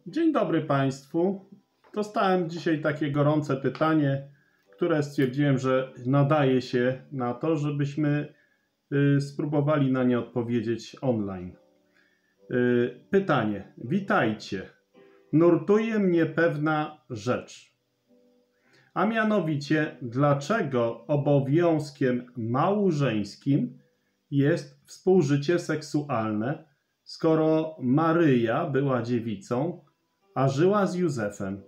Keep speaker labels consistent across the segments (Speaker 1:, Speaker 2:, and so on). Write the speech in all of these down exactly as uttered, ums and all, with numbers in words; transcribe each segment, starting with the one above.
Speaker 1: Dzień dobry Państwu. Dostałem dzisiaj takie gorące pytanie, które stwierdziłem, że nadaje się na to, żebyśmy y, spróbowali na nie odpowiedzieć online. Y, pytanie. Witajcie. Nurtuje mnie pewna rzecz. A mianowicie, dlaczego obowiązkiem małżeńskim jest współżycie seksualne, skoro Maryja była dziewicą, a żyła z Józefem?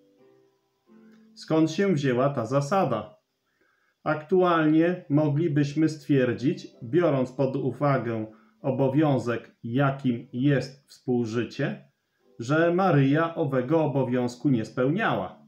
Speaker 1: Skąd się wzięła ta zasada? Aktualnie moglibyśmy stwierdzić, biorąc pod uwagę obowiązek, jakim jest współżycie, że Maryja owego obowiązku nie spełniała.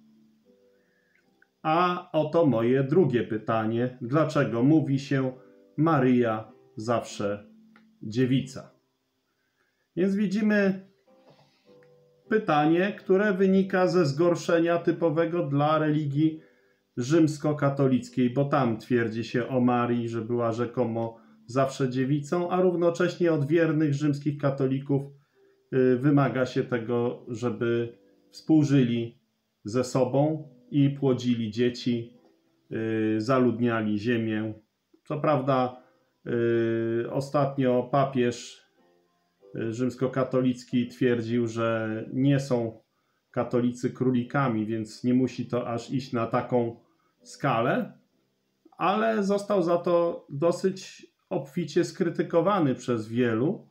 Speaker 1: A oto moje drugie pytanie. Dlaczego mówi się Maryja zawsze dziewica? Więc widzimy pytanie, które wynika ze zgorszenia typowego dla religii rzymskokatolickiej, bo tam twierdzi się o Marii, że była rzekomo zawsze dziewicą, a równocześnie od wiernych rzymskich katolików wymaga się tego, żeby współżyli ze sobą i płodzili dzieci, zaludniali ziemię. Co prawda ostatnio papież rzymskokatolicki twierdził, że nie są katolicy królikami, więc nie musi to aż iść na taką skalę, ale został za to dosyć obficie skrytykowany przez wielu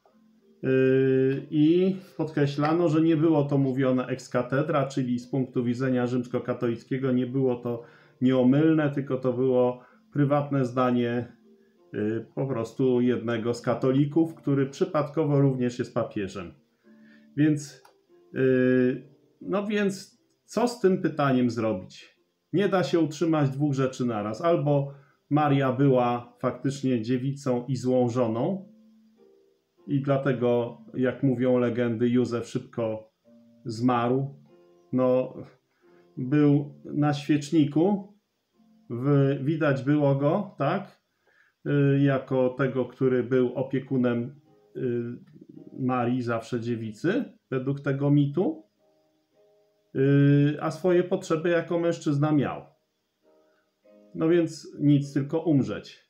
Speaker 1: i podkreślano, że nie było to mówione ex cathedra, czyli z punktu widzenia rzymskokatolickiego nie było to nieomylne, tylko to było prywatne zdanie po prostu jednego z katolików, który przypadkowo również jest papieżem. Więc, no więc co z tym pytaniem zrobić? Nie da się utrzymać dwóch rzeczy naraz. Albo Maria była faktycznie dziewicą i złą żoną i dlatego, jak mówią legendy, Józef szybko zmarł. No, był na świeczniku, w, widać było go, tak? Jako tego, który był opiekunem Marii, zawsze dziewicy, według tego mitu, a swoje potrzeby jako mężczyzna miał. No więc nic, tylko umrzeć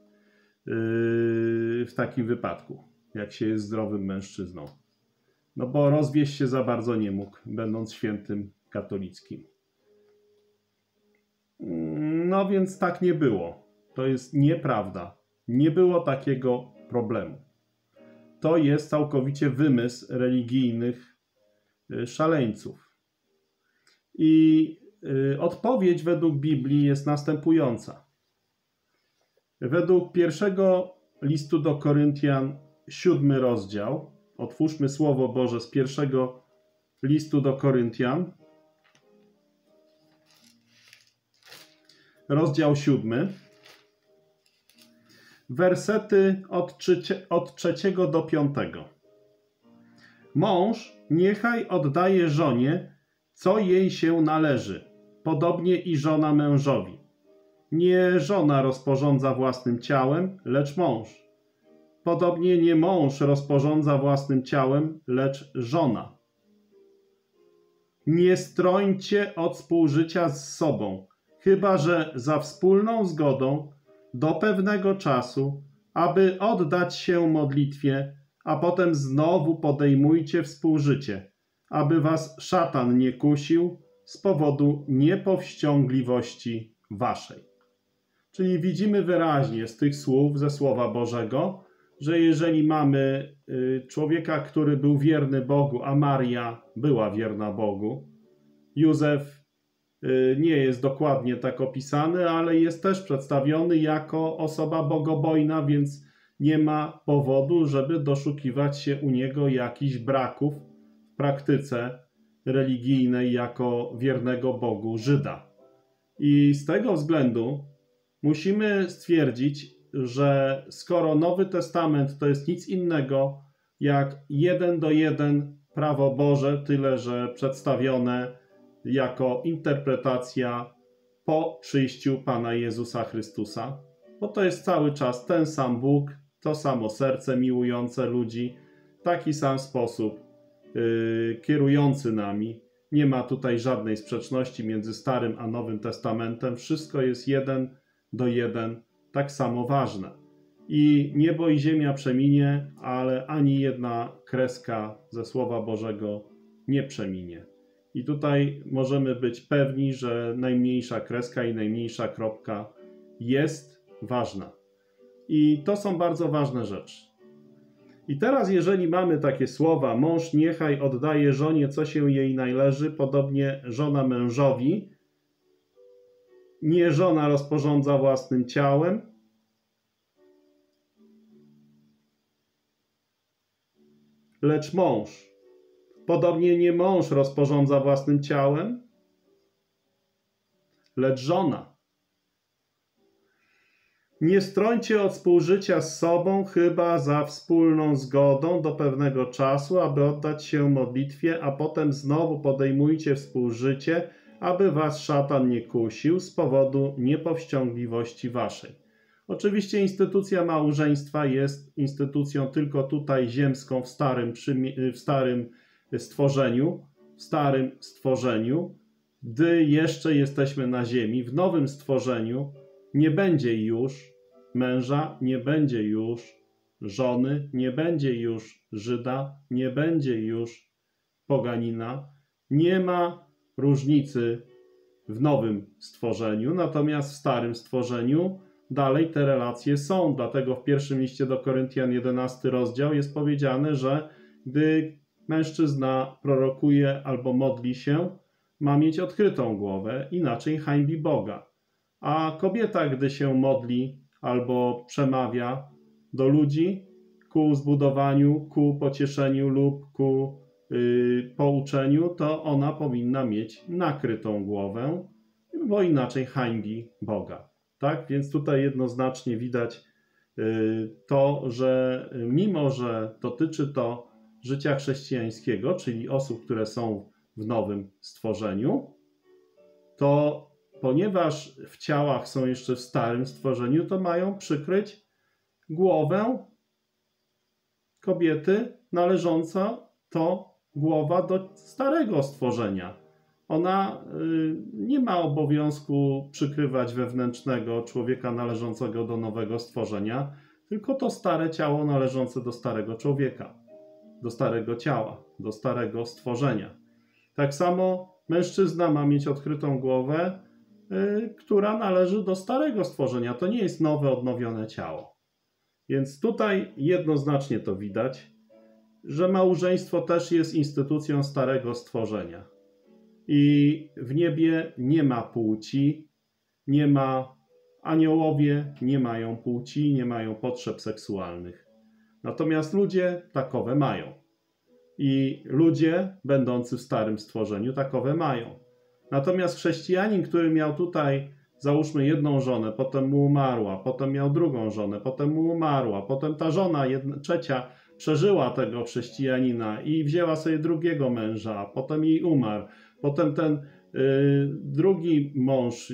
Speaker 1: w takim wypadku, jak się jest zdrowym mężczyzną. No bo rozwieść się za bardzo nie mógł, będąc świętym katolickim. No więc tak nie było. To jest nieprawda. Nie było takiego problemu. To jest całkowicie wymysł religijnych szaleńców. I odpowiedź według Biblii jest następująca. Według pierwszego listu do Koryntian, siódmy rozdział, otwórzmy Słowo Boże z pierwszego listu do Koryntian, rozdział siódmy, wersety od, trzecie, od trzeciego do piątego. Mąż niechaj oddaje żonie, co jej się należy, podobnie i żona mężowi. Nie żona rozporządza własnym ciałem, lecz mąż. Podobnie nie mąż rozporządza własnym ciałem, lecz żona. Nie strońcie od współżycia z sobą, chyba że za wspólną zgodą do pewnego czasu, aby oddać się modlitwie, a potem znowu podejmujcie współżycie, aby was szatan nie kusił z powodu niepowściągliwości waszej. Czyli widzimy wyraźnie z tych słów, ze Słowa Bożego, że jeżeli mamy człowieka, który był wierny Bogu, a Maria była wierna Bogu, Józef nie jest dokładnie tak opisany, ale jest też przedstawiony jako osoba bogobojna, więc nie ma powodu, żeby doszukiwać się u niego jakichś braków w praktyce religijnej jako wiernego Bogu Żyda. I z tego względu musimy stwierdzić, że skoro Nowy Testament to jest nic innego jak jeden do jeden prawo Boże, tyle że przedstawione jako interpretacja po przyjściu Pana Jezusa Chrystusa, bo to jest cały czas ten sam Bóg, to samo serce miłujące ludzi, w taki sam sposób yy, kierujący nami. Nie ma tutaj żadnej sprzeczności między Starym a Nowym Testamentem. Wszystko jest jeden do jeden, tak samo ważne. I niebo i ziemia przeminie, ale ani jedna kreska ze Słowa Bożego nie przeminie. I tutaj możemy być pewni, że najmniejsza kreska i najmniejsza kropka jest ważna. I to są bardzo ważne rzeczy. I teraz, jeżeli mamy takie słowa, mąż niechaj oddaje żonie, co się jej należy, podobnie żona mężowi, nie żona rozporządza własnym ciałem, lecz mąż. Podobnie nie mąż rozporządza własnym ciałem, lecz żona. Nie strońcie od współżycia z sobą, chyba za wspólną zgodą do pewnego czasu, aby oddać się modlitwie, a potem znowu podejmujcie współżycie, aby was szatan nie kusił z powodu niepowściągliwości waszej. Oczywiście instytucja małżeństwa jest instytucją tylko tutaj ziemską w starym, w starym stworzeniu, w starym stworzeniu, gdy jeszcze jesteśmy na ziemi. W nowym stworzeniu nie będzie już męża, nie będzie już żony, nie będzie już Żyda, nie będzie już poganina. Nie ma różnicy w nowym stworzeniu, natomiast w starym stworzeniu dalej te relacje są. Dlatego w pierwszym liście do Koryntian, jedenasty rozdział, jest powiedziane, że gdy mężczyzna prorokuje albo modli się, ma mieć odkrytą głowę, inaczej hańbi Boga. A kobieta, gdy się modli albo przemawia do ludzi ku zbudowaniu, ku pocieszeniu lub ku yy, pouczeniu, to ona powinna mieć nakrytą głowę, bo inaczej hańbi Boga. Tak? Więc tutaj jednoznacznie widać yy, to, że mimo, że dotyczy to życia chrześcijańskiego, czyli osób, które są w nowym stworzeniu, to ponieważ w ciałach są jeszcze w starym stworzeniu, to mają przykryć głowę kobiety należąca to głowa do starego stworzenia. Ona y, nie ma obowiązku przykrywać wewnętrznego człowieka należącego do nowego stworzenia, tylko to stare ciało należące do starego człowieka, do starego ciała, do starego stworzenia. Tak samo mężczyzna ma mieć odkrytą głowę, y, która należy do starego stworzenia. To nie jest nowe, odnowione ciało. Więc tutaj jednoznacznie to widać, że małżeństwo też jest instytucją starego stworzenia. I w niebie nie ma płci, nie ma, aniołowie nie mają płci, nie mają potrzeb seksualnych. Natomiast ludzie takowe mają. I ludzie, będący w starym stworzeniu, takowe mają. Natomiast chrześcijanin, który miał tutaj, załóżmy, jedną żonę, potem mu umarła, potem miał drugą żonę, potem mu umarła, potem ta żona, jedna, trzecia, przeżyła tego chrześcijanina i wzięła sobie drugiego męża, potem jej umarł, potem ten y, drugi mąż y,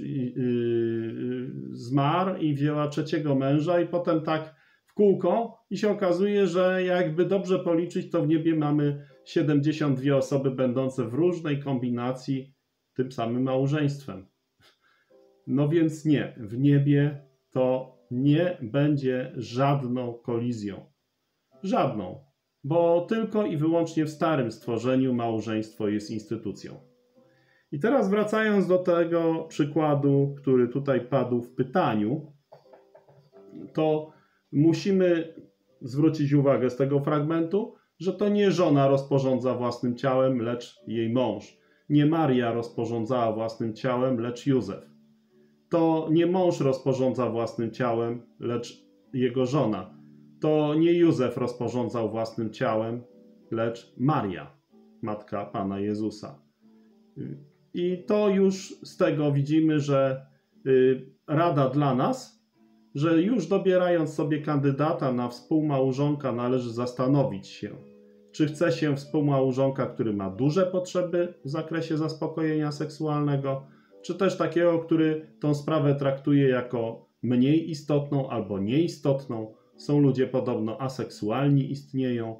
Speaker 1: y, zmarł i wzięła trzeciego męża i potem tak w kółko i się okazuje, że jakby dobrze policzyć, to w niebie mamy siedemdziesiąt dwie osoby będące w różnej kombinacji tym samym małżeństwem. No więc nie, w niebie to nie będzie żadną kolizją. Żadną, bo tylko i wyłącznie w starym stworzeniu małżeństwo jest instytucją. I teraz wracając do tego przykładu, który tutaj padł w pytaniu, to musimy zwrócić uwagę z tego fragmentu, że to nie żona rozporządza własnym ciałem, lecz jej mąż. Nie Maria rozporządzała własnym ciałem, lecz Józef. To nie mąż rozporządza własnym ciałem, lecz jego żona. To nie Józef rozporządzał własnym ciałem, lecz Maria, matka Pana Jezusa. I to już z tego widzimy, że rada dla nas, że już dobierając sobie kandydata na współmałżonka, należy zastanowić się, czy chce się współmałżonka, który ma duże potrzeby w zakresie zaspokojenia seksualnego, czy też takiego, który tą sprawę traktuje jako mniej istotną albo nieistotną. Są ludzie podobno aseksualni, istnieją.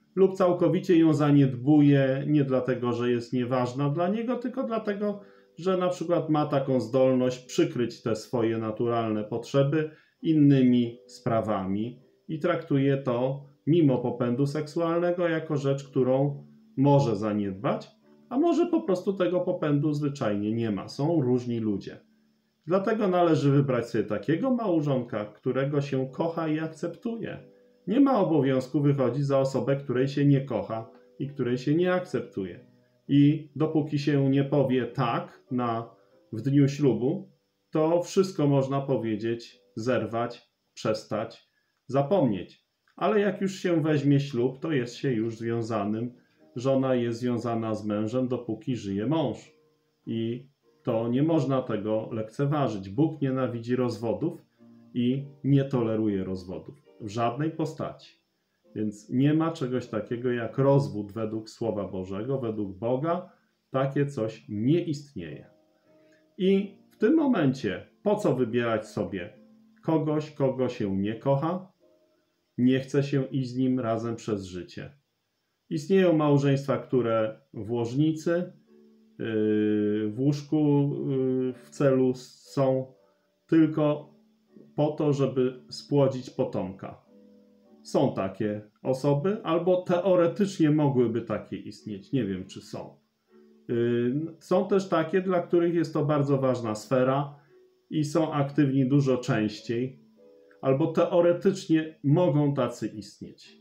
Speaker 1: lub całkowicie ją zaniedbuje, nie dlatego, że jest nieważna dla niego, tylko dlatego, że na przykład ma taką zdolność przykryć te swoje naturalne potrzeby innymi sprawami i traktuje to mimo popędu seksualnego jako rzecz, którą może zaniedbać, a może po prostu tego popędu zwyczajnie nie ma. Są różni ludzie. Dlatego należy wybrać sobie takiego małżonka, którego się kocha i akceptuje. Nie ma obowiązku wychodzić za osobę, której się nie kocha i której się nie akceptuje. I dopóki się nie powie tak na, w dniu ślubu, to wszystko można powiedzieć, zerwać, przestać, zapomnieć. Ale jak już się weźmie ślub, to jest się już związanym. Żona jest związana z mężem, dopóki żyje mąż. I to nie można tego lekceważyć. Bóg nienawidzi rozwodów i nie toleruje rozwodów w żadnej postaci. Więc nie ma czegoś takiego jak rozwód według Słowa Bożego, według Boga. Takie coś nie istnieje. I w tym momencie po co wybierać sobie kogoś, kogo się nie kocha, nie chce się iść z nim razem przez życie? Istnieją małżeństwa, które w łożnicy, w łóżku w celu są tylko po to, żeby spłodzić potomka. Są takie osoby, albo teoretycznie mogłyby takie istnieć. Nie wiem, czy są. Są też takie, dla których jest to bardzo ważna sfera i są aktywni dużo częściej, albo teoretycznie mogą tacy istnieć.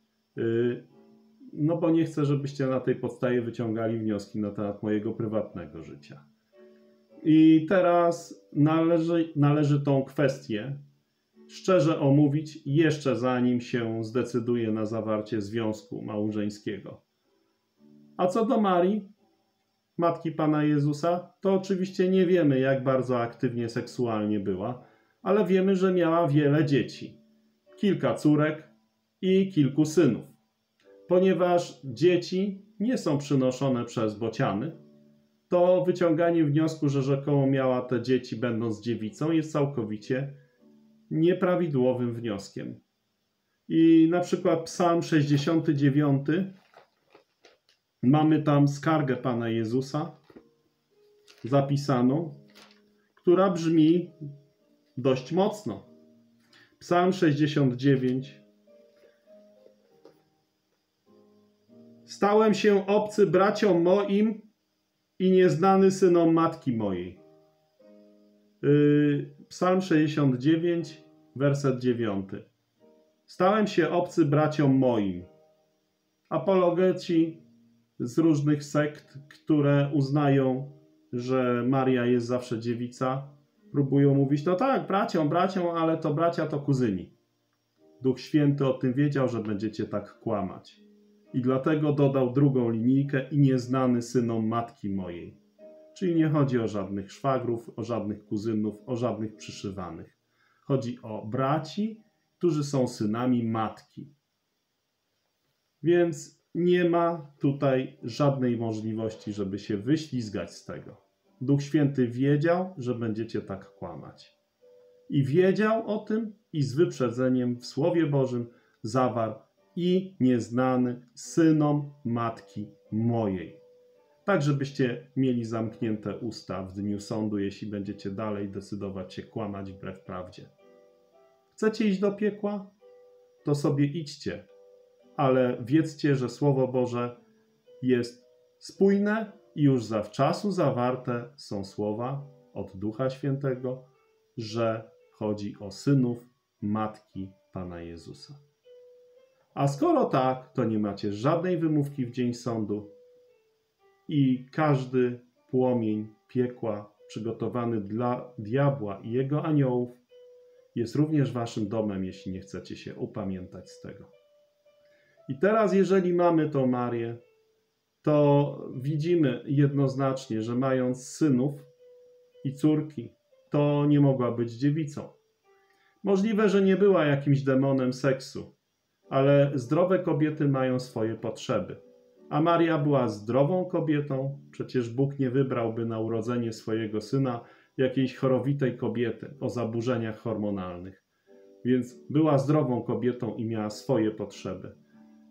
Speaker 1: No bo nie chcę, żebyście na tej podstawie wyciągali wnioski na temat mojego prywatnego życia. I teraz należy, należy tą kwestię szczerze omówić jeszcze zanim się zdecyduje na zawarcie związku małżeńskiego. A co do Marii, matki Pana Jezusa, to oczywiście nie wiemy, jak bardzo aktywnie seksualnie była, ale wiemy, że miała wiele dzieci. Kilka córek i kilku synów. Ponieważ dzieci nie są przynoszone przez bociany, to wyciąganie wniosku, że rzekomo miała te dzieci będąc dziewicą, jest całkowicie nieprawidłowym wnioskiem. I na przykład Psalm sześćdziesiąty dziewiąty, mamy tam skargę Pana Jezusa zapisaną, która brzmi dość mocno. Psalm sześćdziesiąty dziewiąty. Stałem się obcy braciom moim i nieznany synom matki mojej. Yy, Psalm sześćdziesiąty dziewiąty, werset dziewiąty. Stałem się obcy braciom moim. Apologeci z różnych sekt, które uznają, że Maria jest zawsze dziewica, próbują mówić, no tak, braciom, braciom, ale to bracia to kuzyni. Duch Święty o tym wiedział, że będziecie tak kłamać. I dlatego dodał drugą linijkę i nieznany synom matki mojej. Czyli nie chodzi o żadnych szwagrów, o żadnych kuzynów, o żadnych przyszywanych. Chodzi o braci, którzy są synami matki. Więc nie ma tutaj żadnej możliwości, żeby się wyślizgać z tego. Duch Święty wiedział, że będziecie tak kłamać. I wiedział o tym i z wyprzedzeniem w Słowie Bożym zawarł i nieznany synom matki mojej. Tak, żebyście mieli zamknięte usta w dniu sądu, jeśli będziecie dalej decydować się kłamać wbrew prawdzie. Chcecie iść do piekła? To sobie idźcie, ale wiedzcie, że Słowo Boże jest spójne i już zawczasu zawarte są słowa od Ducha Świętego, że chodzi o synów matki Pana Jezusa. A skoro tak, to nie macie żadnej wymówki w dzień sądu i każdy płomień piekła przygotowany dla diabła i jego aniołów jest również waszym domem, jeśli nie chcecie się upamiętać z tego. I teraz, jeżeli mamy tą Marię, to widzimy jednoznacznie, że mając synów i córki, to nie mogła być dziewicą. Możliwe, że nie była jakimś demonem seksu, ale zdrowe kobiety mają swoje potrzeby. A Maria była zdrową kobietą, przecież Bóg nie wybrałby na urodzenie swojego syna jakiejś chorowitej kobiety o zaburzeniach hormonalnych. Więc była zdrową kobietą i miała swoje potrzeby.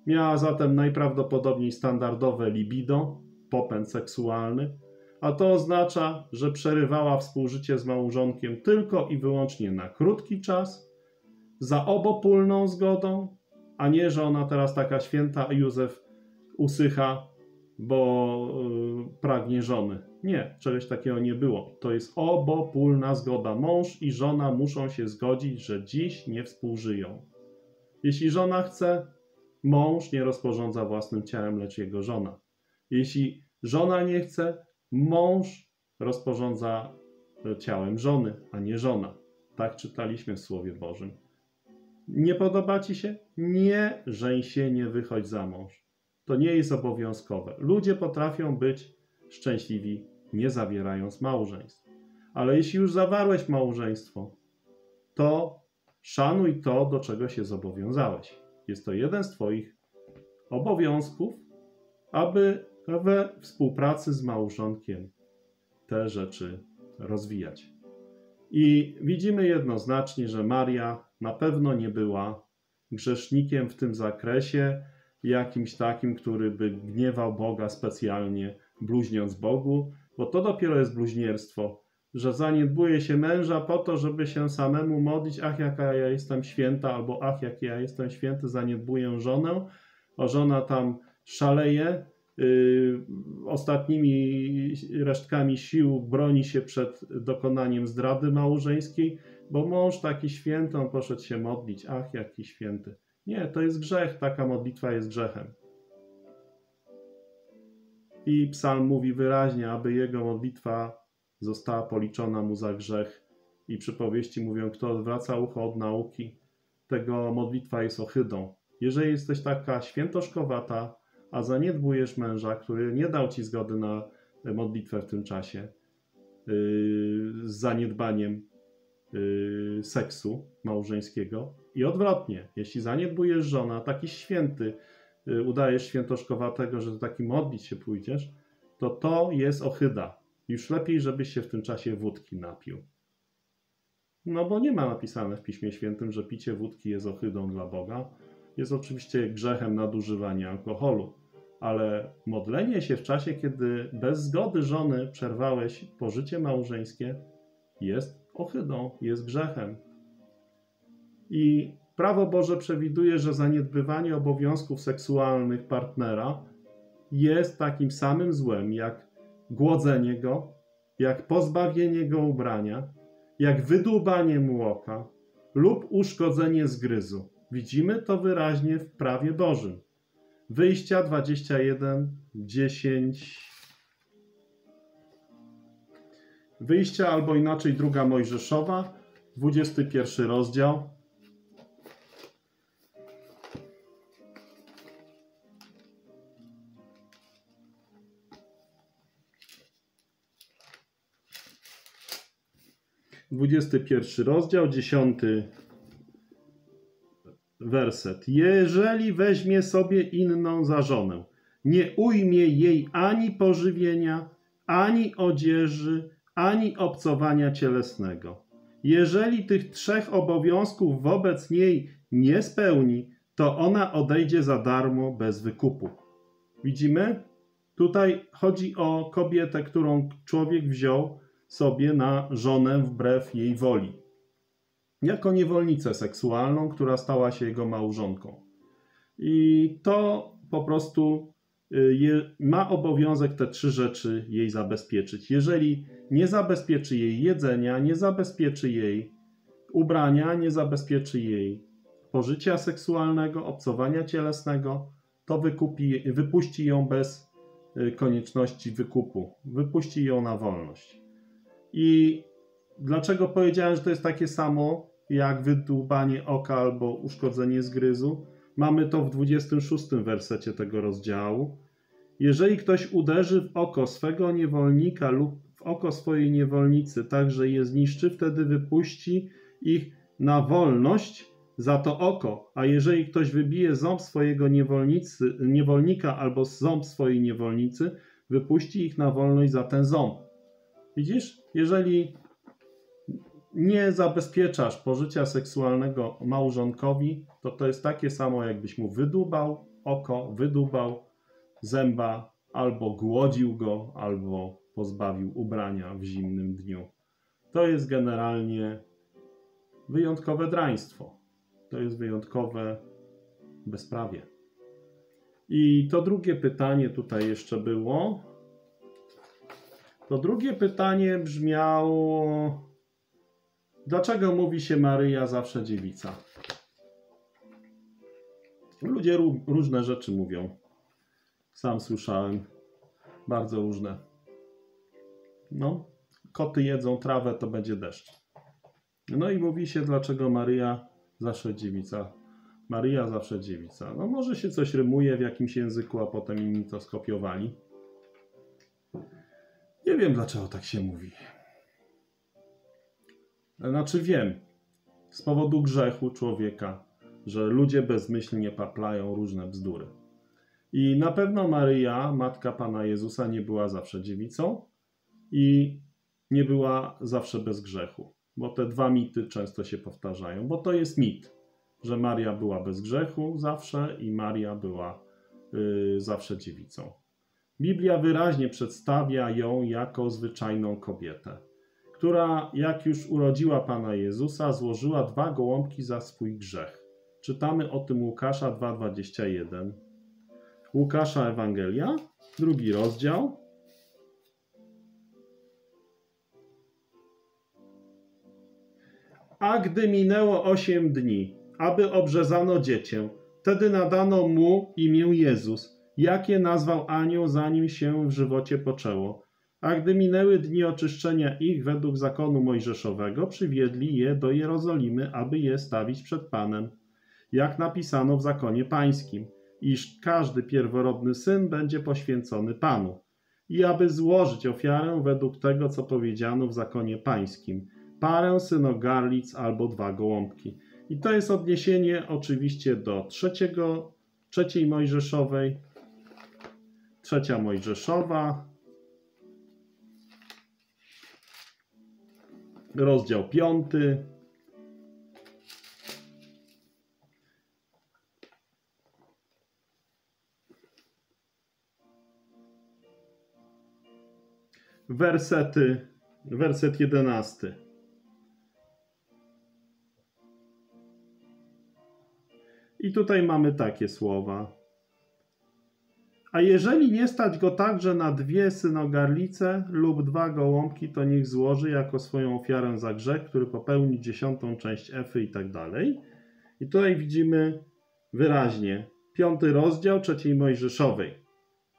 Speaker 1: Miała zatem najprawdopodobniej standardowe libido, popęd seksualny, a to oznacza, że przerywała współżycie z małżonkiem tylko i wyłącznie na krótki czas, za obopólną zgodą, a nie, że ona teraz taka święta, a Józef usycha, bo yy, pragnie żony. Nie, czegoś takiego nie było. To jest obopólna zgoda. Mąż i żona muszą się zgodzić, że dziś nie współżyją. Jeśli żona chce, mąż nie rozporządza własnym ciałem, lecz jego żona. Jeśli żona nie chce, mąż rozporządza ciałem żony, a nie żona. Tak czytaliśmy w Słowie Bożym. Nie podoba ci się? Nie żeń się, nie wychodź za mąż. To nie jest obowiązkowe. Ludzie potrafią być szczęśliwi, nie zawierając małżeństw. Ale jeśli już zawarłeś małżeństwo, to szanuj to, do czego się zobowiązałeś. Jest to jeden z twoich obowiązków, aby we współpracy z małżonkiem te rzeczy rozwijać. I widzimy jednoznacznie, że Maria na pewno nie była grzesznikiem w tym zakresie, jakimś takim, który by gniewał Boga specjalnie, bluźniąc Bogu, bo to dopiero jest bluźnierstwo, że zaniedbuje się męża po to, żeby się samemu modlić, ach jaka ja jestem święta, albo ach jak ja jestem święty, zaniedbuję żonę, a żona tam szaleje, yy, ostatnimi resztkami sił broni się przed dokonaniem zdrady małżeńskiej, bo mąż taki święty, on poszedł się modlić, ach jaki święty. Nie, to jest grzech, taka modlitwa jest grzechem. I psalm mówi wyraźnie, aby jego modlitwa została policzona mu za grzech. I przypowieści mówią, kto odwraca ucho od nauki, tego modlitwa jest ohydą. Jeżeli jesteś taka świętoszkowata, a zaniedbujesz męża, który nie dał ci zgody na modlitwę w tym czasie, yy, z zaniedbaniem yy, seksu małżeńskiego, i odwrotnie, jeśli zaniedbujesz żona, taki święty, yy, udajesz świętoszkowatego, że do taki modlić się pójdziesz, to to jest ohyda. Już lepiej, żebyś się w tym czasie wódki napił. No bo nie ma napisane w Piśmie Świętym, że picie wódki jest ohydą dla Boga. Jest oczywiście grzechem nadużywania alkoholu, ale modlenie się w czasie, kiedy bez zgody żony przerwałeś pożycie małżeńskie, jest ohydą, jest grzechem. I prawo Boże przewiduje, że zaniedbywanie obowiązków seksualnych partnera jest takim samym złem, jak głodzenie go, jak pozbawienie go ubrania, jak wydłubanie mu oka lub uszkodzenie zgryzu. Widzimy to wyraźnie w prawie Bożym. Wyjścia dwadzieścia jeden, dziesięć. Wyjścia, albo inaczej druga Mojżeszowa, dwudziesty pierwszy rozdział. dwudziesty pierwszy rozdział, dziesiąty werset. Jeżeli weźmie sobie inną za żonę, nie ujmie jej ani pożywienia, ani odzieży, ani obcowania cielesnego. Jeżeli tych trzech obowiązków wobec niej nie spełni, to ona odejdzie za darmo bez wykupu. Widzimy? Tutaj chodzi o kobietę, którą człowiek wziął sobie na żonę wbrew jej woli. Jako niewolnicę seksualną, która stała się jego małżonką. I to po prostu je, ma obowiązek te trzy rzeczy jej zabezpieczyć. Jeżeli nie zabezpieczy jej jedzenia, nie zabezpieczy jej ubrania, nie zabezpieczy jej pożycia seksualnego, obcowania cielesnego, to wykupi, wypuści ją bez konieczności wykupu. Wypuści ją na wolność. I dlaczego powiedziałem, że to jest takie samo jak wydłubanie oka albo uszkodzenie zgryzu? Mamy to w dwudziestym szóstym wersecie tego rozdziału. Jeżeli ktoś uderzy w oko swego niewolnika lub w oko swojej niewolnicy, tak że je zniszczy, wtedy wypuści ich na wolność za to oko. A jeżeli ktoś wybije ząb swojego niewolnicy, niewolnika albo ząb swojej niewolnicy, wypuści ich na wolność za ten ząb. Widzisz? Jeżeli nie zabezpieczasz pożycia seksualnego małżonkowi, to to jest takie samo, jakbyś mu wydłubał oko, wydubał zęba, albo głodził go, albo pozbawił ubrania w zimnym dniu. To jest generalnie wyjątkowe draństwo. To jest wyjątkowe bezprawie. I to drugie pytanie tutaj jeszcze było. To drugie pytanie brzmiało: dlaczego mówi się Maryja zawsze dziewica? Ludzie różne rzeczy mówią. Sam słyszałem. Bardzo różne. No, koty jedzą trawę, to będzie deszcz. No i mówi się, dlaczego Maryja zawsze dziewica. Maryja zawsze dziewica. No może się coś rymuje w jakimś języku, a potem inni to skopiowali. Nie wiem, dlaczego tak się mówi. Znaczy wiem, z powodu grzechu człowieka, że ludzie bezmyślnie paplają różne bzdury. I na pewno Maryja, matka Pana Jezusa, nie była zawsze dziewicą i nie była zawsze bez grzechu. Bo te dwa mity często się powtarzają, bo to jest mit, że Maria była bez grzechu zawsze i Maria była yy, zawsze dziewicą. Biblia wyraźnie przedstawia ją jako zwyczajną kobietę, która jak już urodziła Pana Jezusa, złożyła dwa gołąbki za swój grzech. Czytamy o tym Łukasza dwa dwadzieścia jeden. Łukasza Ewangelia, drugi rozdział. A gdy minęło osiem dni, aby obrzezano dziecię, wtedy nadano mu imię Jezus, jakie nazwał anioł, zanim się w żywocie poczęło. A gdy minęły dni oczyszczenia ich według zakonu mojżeszowego, przywiedli je do Jerozolimy, aby je stawić przed Panem, jak napisano w zakonie pańskim, iż każdy pierworodny syn będzie poświęcony Panu, i aby złożyć ofiarę według tego, co powiedziano w zakonie pańskim, parę synogarlic albo dwa gołąbki. I to jest odniesienie oczywiście do trzeciego, trzeciej Mojżeszowej, trzecia Mojżeszowa, rozdział piąty. Wersety, werset jedenasty. I tutaj mamy takie słowa. A jeżeli nie stać go także na dwie synogarlice lub dwa gołąbki, to niech złoży jako swoją ofiarę za grzech, który popełni dziesiątą część efy i tak dalej. I tutaj widzimy wyraźnie piąty rozdział trzeciej Mojżeszowej.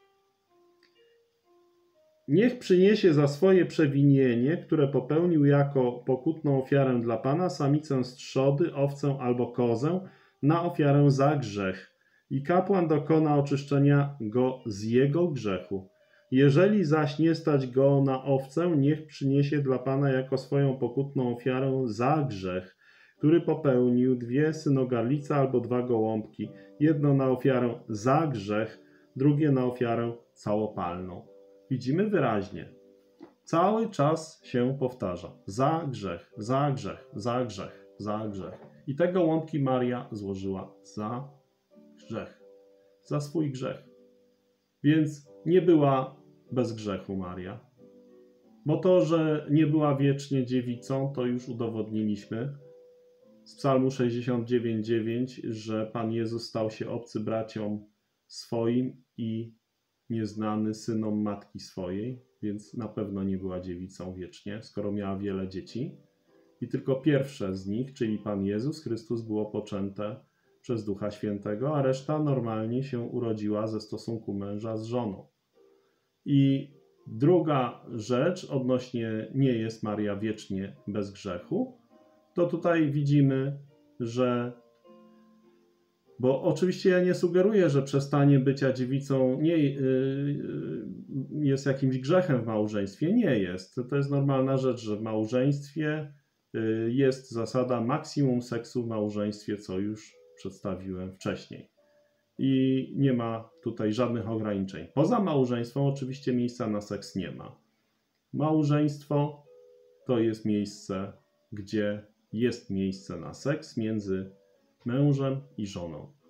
Speaker 1: Niech przyniesie za swoje przewinienie, które popełnił jako pokutną ofiarę dla Pana, samicę z trzody, owcę albo kozę, na ofiarę za grzech. I kapłan dokona oczyszczenia go z jego grzechu. Jeżeli zaś nie stać go na owcę, niech przyniesie dla Pana jako swoją pokutną ofiarę za grzech, który popełnił dwie synogarlice albo dwa gołąbki, jedno na ofiarę za grzech, drugie na ofiarę całopalną. Widzimy wyraźnie. Cały czas się powtarza. Za grzech, za grzech, za grzech, za grzech. I te gołąbki Maria złożyła za grzech. Za swój grzech. Więc nie była bez grzechu Maria. Bo to, że nie była wiecznie dziewicą, to już udowodniliśmy z Psalmu sześćdziesiąt dziewięć dziewięć, że Pan Jezus stał się obcy braciom swoim i nieznany synom matki swojej, więc na pewno nie była dziewicą wiecznie, skoro miała wiele dzieci. I tylko pierwsze z nich, czyli Pan Jezus Chrystus, było poczęte przez Ducha Świętego, a reszta normalnie się urodziła ze stosunku męża z żoną. I druga rzecz odnośnie nie jest Maria wiecznie bez grzechu, to tutaj widzimy, że bo oczywiście ja nie sugeruję, że przestanie bycia dziewicą nie jest jakimś grzechem w małżeństwie. Nie jest. To jest normalna rzecz, że w małżeństwie jest zasada maksimum seksu w małżeństwie, co już przedstawiłem wcześniej. I nie ma tutaj żadnych ograniczeń. Poza małżeństwem oczywiście miejsca na seks nie ma. Małżeństwo to jest miejsce, gdzie jest miejsce na seks między mężem i żoną.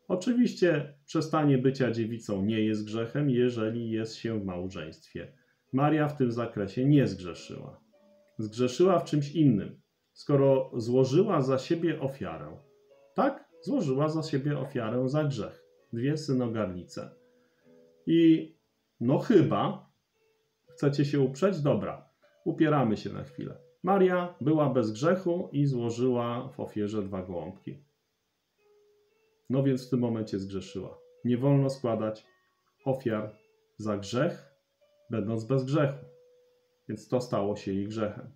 Speaker 1: Oczywiście przestanie bycia dziewicą nie jest grzechem, jeżeli jest się w małżeństwie. Maria w tym zakresie nie zgrzeszyła. Zgrzeszyła w czymś innym. Skoro złożyła za siebie ofiarę, tak? Złożyła za siebie ofiarę za grzech. Dwie synogarlice. I no chyba, chcecie się uprzeć? Dobra, upieramy się na chwilę. Maria była bez grzechu i złożyła w ofierze dwa gołąbki. No więc w tym momencie zgrzeszyła. Nie wolno składać ofiar za grzech, będąc bez grzechu. Więc to stało się jej grzechem.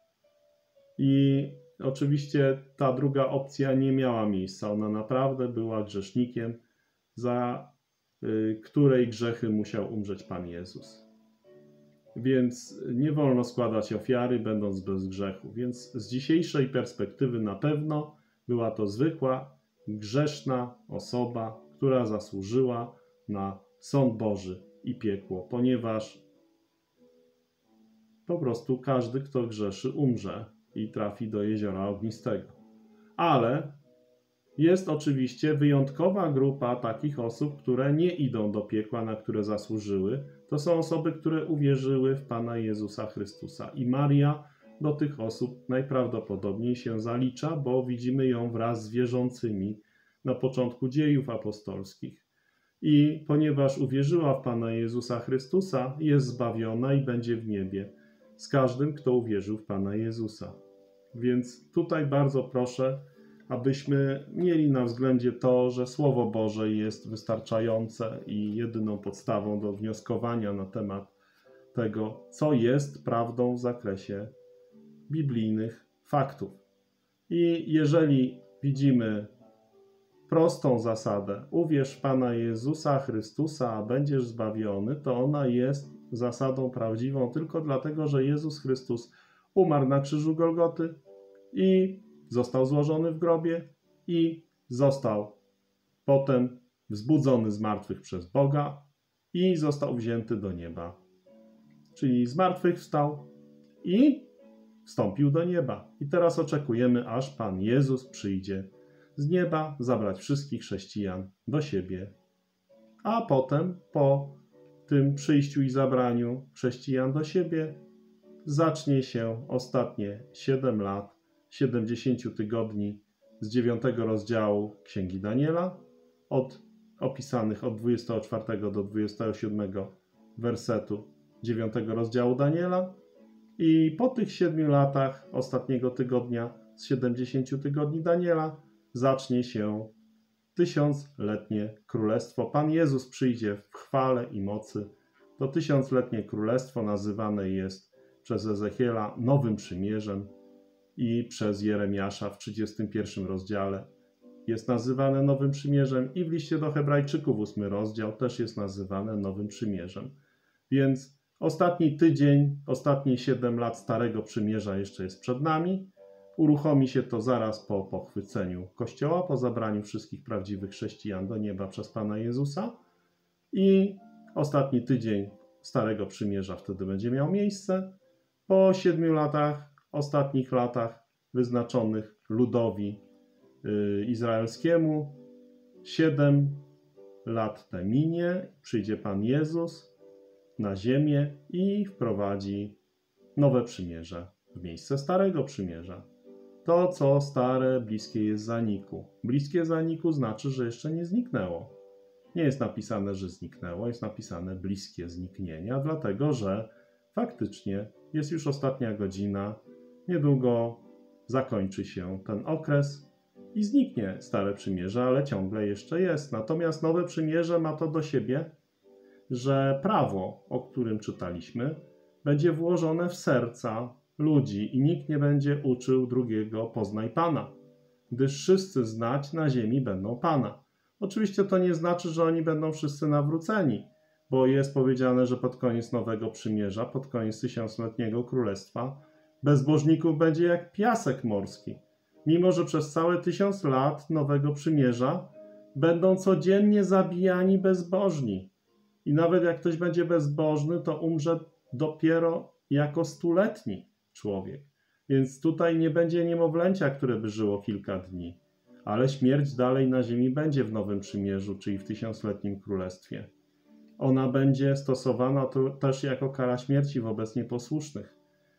Speaker 1: I oczywiście ta druga opcja nie miała miejsca. Ona naprawdę była grzesznikiem, za y, której grzechy musiał umrzeć Pan Jezus. Więc nie wolno składać ofiary, będąc bez grzechu. Więc z dzisiejszej perspektywy na pewno była to zwykła, grzeszna osoba, która zasłużyła na sąd Boży i piekło, ponieważ po prostu każdy, kto grzeszy, umrze i trafi do jeziora ognistego. Ale jest oczywiście wyjątkowa grupa takich osób, które nie idą do piekła, na które zasłużyły. To są osoby, które uwierzyły w Pana Jezusa Chrystusa. I Maria do tych osób najprawdopodobniej się zalicza, bo widzimy ją wraz z wierzącymi na początku dziejów apostolskich. I ponieważ uwierzyła w Pana Jezusa Chrystusa, jest zbawiona i będzie w niebie z każdym, kto uwierzył w Pana Jezusa. Więc tutaj bardzo proszę, abyśmy mieli na względzie to, że Słowo Boże jest wystarczające i jedyną podstawą do wnioskowania na temat tego, co jest prawdą w zakresie biblijnych faktów. I jeżeli widzimy prostą zasadę, uwierz w Pana Jezusa Chrystusa, a będziesz zbawiony, to ona jest zasadą prawdziwą tylko dlatego, że Jezus Chrystus umarł na krzyżu Golgoty i został złożony w grobie i został potem wzbudzony z martwych przez Boga i został wzięty do nieba. Czyli z martwych wstał i wstąpił do nieba. I teraz oczekujemy, aż Pan Jezus przyjdzie z nieba zabrać wszystkich chrześcijan do siebie. A potem po tym przyjściu i zabraniu chrześcijan do siebie zacznie się ostatnie siedem lat, siedemdziesiąt tygodni z dziewiątego rozdziału Księgi Daniela, od opisanych od dwudziestego czwartego do dwudziestego siódmego wersetu dziewiątego rozdziału Daniela. I po tych siedmiu latach ostatniego tygodnia z siedemdziesięciu tygodni Daniela zacznie się tysiącletnie królestwo. Pan Jezus przyjdzie w chwale i mocy. To tysiącletnie królestwo nazywane jest przez Ezechiela Nowym Przymierzem i przez Jeremiasza w trzydziestym pierwszym rozdziale jest nazywane Nowym Przymierzem i w liście do Hebrajczyków ósmy rozdział też jest nazywane Nowym Przymierzem. Więc ostatni tydzień, ostatnie siedem lat Starego Przymierza jeszcze jest przed nami. Uruchomi się to zaraz po pochwyceniu Kościoła, po zabraniu wszystkich prawdziwych chrześcijan do nieba przez Pana Jezusa. I ostatni tydzień Starego Przymierza wtedy będzie miał miejsce. Po siedmiu latach, ostatnich latach wyznaczonych ludowi yy, izraelskiemu, siedem lat te minie, przyjdzie Pan Jezus na ziemię i wprowadzi nowe przymierze w miejsce Starego Przymierza. To, co stare, bliskie jest zaniku. Bliskie zaniku znaczy, że jeszcze nie zniknęło. Nie jest napisane, że zniknęło, jest napisane bliskie zniknienia, dlatego że faktycznie jest już ostatnia godzina, niedługo zakończy się ten okres i zniknie Stare Przymierze, ale ciągle jeszcze jest. Natomiast Nowe Przymierze ma to do siebie, że prawo, o którym czytaliśmy, będzie włożone w serca ludzi i nikt nie będzie uczył drugiego poznaj Pana, gdyż wszyscy znać na ziemi będą Pana. Oczywiście to nie znaczy, że oni będą wszyscy nawróceni, bo jest powiedziane, że pod koniec Nowego Przymierza, pod koniec tysiącletniego królestwa, bezbożników będzie jak piasek morski. Mimo że przez całe tysiąc lat Nowego Przymierza będą codziennie zabijani bezbożni. I nawet jak ktoś będzie bezbożny, to umrze dopiero jako stuletni człowiek. Więc tutaj nie będzie niemowlęcia, które by żyło kilka dni. Ale śmierć dalej na ziemi będzie w Nowym Przymierzu, czyli w tysiącletnim królestwie. Ona będzie stosowana to też jako kara śmierci wobec nieposłusznych.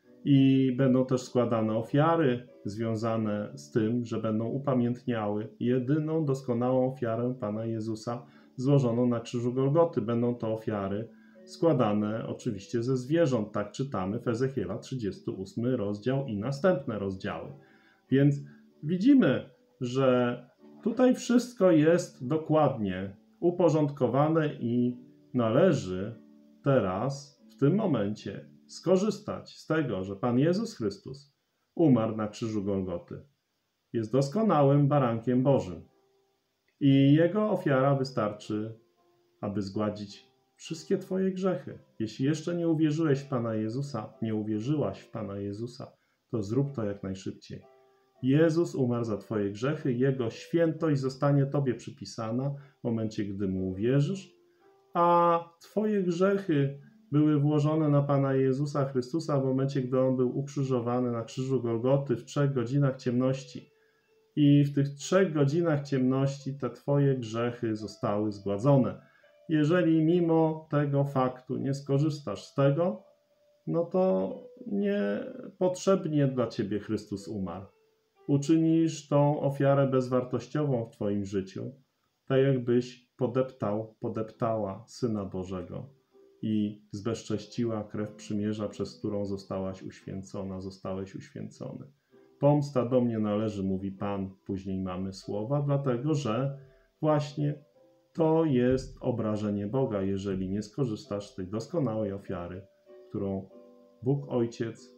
Speaker 1: I będą też składane ofiary związane z tym, że będą upamiętniały jedyną doskonałą ofiarę Pana Jezusa złożoną na krzyżu Golgoty. Będą to ofiary składane oczywiście ze zwierząt. Tak czytamy w Ezechiela trzydziesty ósmy rozdział i następne rozdziały. Więc widzimy, że tutaj wszystko jest dokładnie uporządkowane i należy teraz, w tym momencie, skorzystać z tego, że Pan Jezus Chrystus umarł na krzyżu Golgoty. Jest doskonałym barankiem Bożym. I Jego ofiara wystarczy, aby zgładzić wszystkie Twoje grzechy. Jeśli jeszcze nie uwierzyłeś w Pana Jezusa, nie uwierzyłaś w Pana Jezusa, to zrób to jak najszybciej. Jezus umarł za Twoje grzechy, Jego świętość zostanie Tobie przypisana w momencie, gdy Mu uwierzysz, a Twoje grzechy były włożone na Pana Jezusa Chrystusa w momencie, gdy On był ukrzyżowany na krzyżu Golgoty w trzech godzinach ciemności. I w tych trzech godzinach ciemności te Twoje grzechy zostały zgładzone. Jeżeli mimo tego faktu nie skorzystasz z tego, no to niepotrzebnie dla Ciebie Chrystus umarł. Uczynisz tą ofiarę bezwartościową w Twoim życiu, tak jakbyś podeptał, podeptała Syna Bożego i zbezcześciła krew przymierza, przez którą zostałaś uświęcona, zostałeś uświęcony. Pomsta do mnie należy, mówi Pan, później mamy słowa, dlatego że właśnie to jest obrażenie Boga, jeżeli nie skorzystasz z tej doskonałej ofiary, którą Bóg Ojciec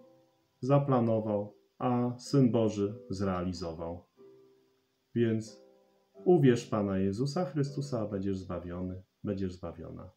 Speaker 1: zaplanował, a Syn Boży zrealizował. Więc uwierz Pana Jezusa Chrystusa, a będziesz zbawiony, będziesz zbawiona.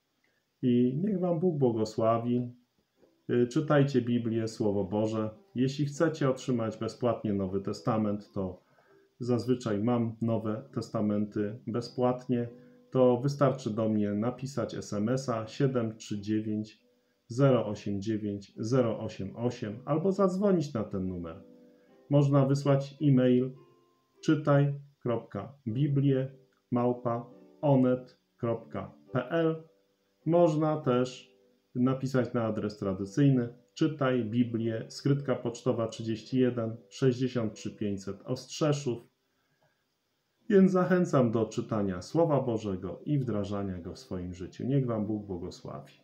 Speaker 1: I niech Wam Bóg błogosławi. Czytajcie Biblię, Słowo Boże. Jeśli chcecie otrzymać bezpłatnie Nowy Testament, to zazwyczaj mam Nowe Testamenty bezpłatnie, to wystarczy do mnie napisać es em es a siedem trzy dziewięć zero osiem dziewięć zero osiem osiem albo zadzwonić na ten numer. Można wysłać e-mail czytaj kropka biblię małpa onet kropka pe el. Można też napisać na adres tradycyjny czytaj Biblię, skrytka pocztowa trzydzieści jeden sześćdziesiąt trzy pięćset Ostrzeszów. Więc zachęcam do czytania Słowa Bożego i wdrażania go w swoim życiu. Niech Wam Bóg błogosławi.